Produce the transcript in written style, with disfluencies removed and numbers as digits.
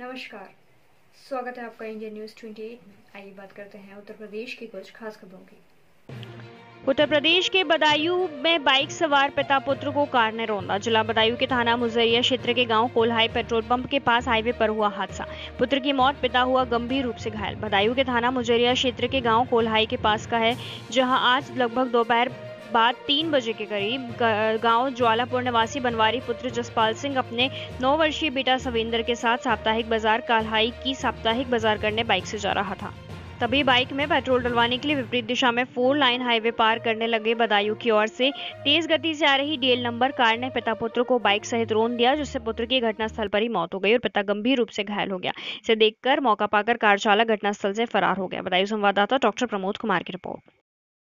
नमस्कार, स्वागत है आपका इंडियन न्यूज 28। आइए बात करते हैं उत्तर प्रदेश की कुछ खास खबरों की। उत्तर प्रदेश के बदायूं में बाइक सवार पिता पुत्र को कार ने रौंदा। जिला बदायूं के थाना मुजरिया क्षेत्र के गांव कोल्हाई पेट्रोल पंप के पास हाईवे पर हुआ हादसा। पुत्र की मौत, पिता हुआ गंभीर रूप से घायल। बदायूं के थाना मुजरिया क्षेत्र के गांव कोल्हाई के पास का है, जहां आज लगभग दोपहर बाद 3 बजे के करीब गांव ज्वालापुर निवासी बनवारी पुत्र जसपाल सिंह अपने 9 वर्षीय बेटा सविंदर के साथ साप्ताहिक बाजार काल्हाई की साप्ताहिक बाजार करने बाइक से जा रहा था। तभी बाइक में पेट्रोल डलवाने के लिए विपरीत दिशा में 4 लाइन हाईवे पार करने लगे बदायूं की ओर से तेज गति से आ रही डीएल नंबर कार ने पिता पुत्र को बाइक सहित रौंद दिया, जिससे पुत्र की घटनास्थल पर ही मौत हो गई और पिता गंभीर रूप से घायल हो गया। इसे देखकर मौका पाकर कार चालक घटनास्थल से फरार हो गया। बदायूं संवाददाता डॉक्टर प्रमोद कुमार की रिपोर्ट।